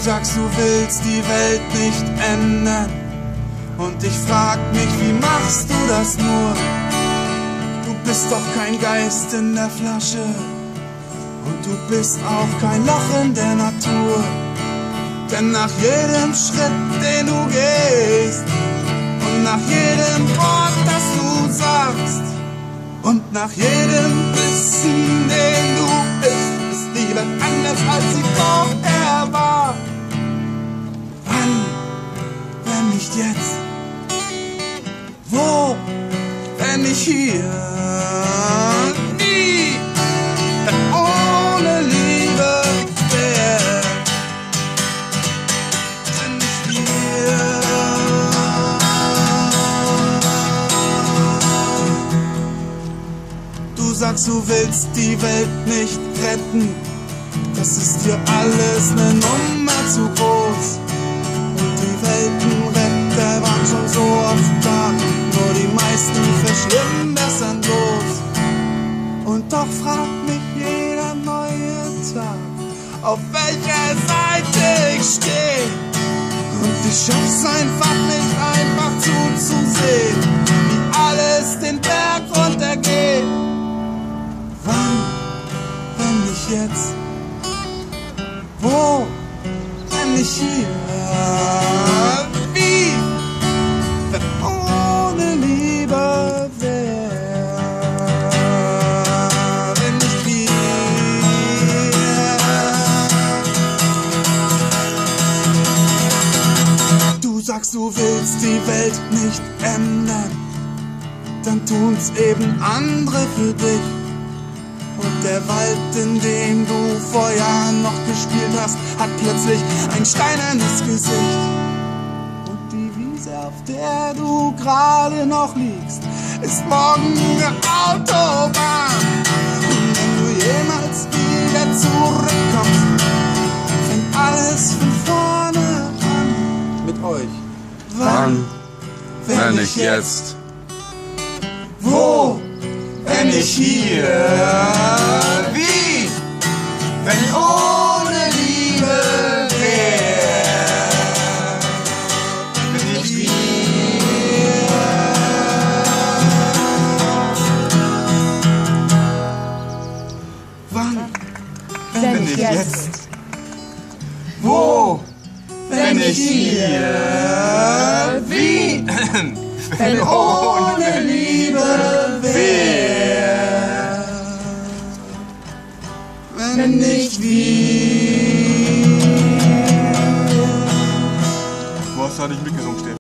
sagst, du willst die Welt nicht ändern. Und ich frag mich, wie machst du das nur? Du bist doch kein Geist in der Flasche. Und du bist auch kein Loch in der Natur. Denn nach jedem Schritt, den du gehst, und nach jedem Wort, das du sagst, und nach jedem Bissen, den du isst, ist Liebe anders, als sie vorher war. Wann, wenn nicht jetzt? Wo, wenn nicht hier? Nie, denn ohne Liebe wär denn nicht wir. Du sagst, du willst die Welt nicht retten. Das ist dir alles ne Nummer zu groß. Und die Weltenretter waren schon so oft da, nur die meisten verschlimmern das endlos. Und doch fragt mich jeder neue Tag, auf welcher Seite ich steh. Und ich schaff's einfach nicht, einfach zuzusehen, wie alles den Berg runtergeht. Wann, wenn nicht jetzt? Wo, wenn nicht hier? Wie, wenn ohne Liebe wär? Wenn nicht wir? Du sagst, du willst die Welt nicht ändern, dann tun's eben andere für dich. Und der Wald, in dem du vor Jahren noch gespielt hast, hat plötzlich ein steinernes Gesicht. Und die Wiese, auf der du gerade noch liegst, ist morgen eine Autobahn. Und wenn du jemals wieder zurückkommst, fängt alles von vorne an. Mit euch. Wann, wenn nicht jetzt? Wo, wenn nicht hier? Wie, wenn ohne Liebe wär? Wenn nicht wir? Wann, wenn nicht jetzt? Wo, wenn nicht hier? Wie, wenn ohne Liebe wär? Wenn nicht wir? Was hatte ich mitgesungen, Steffen?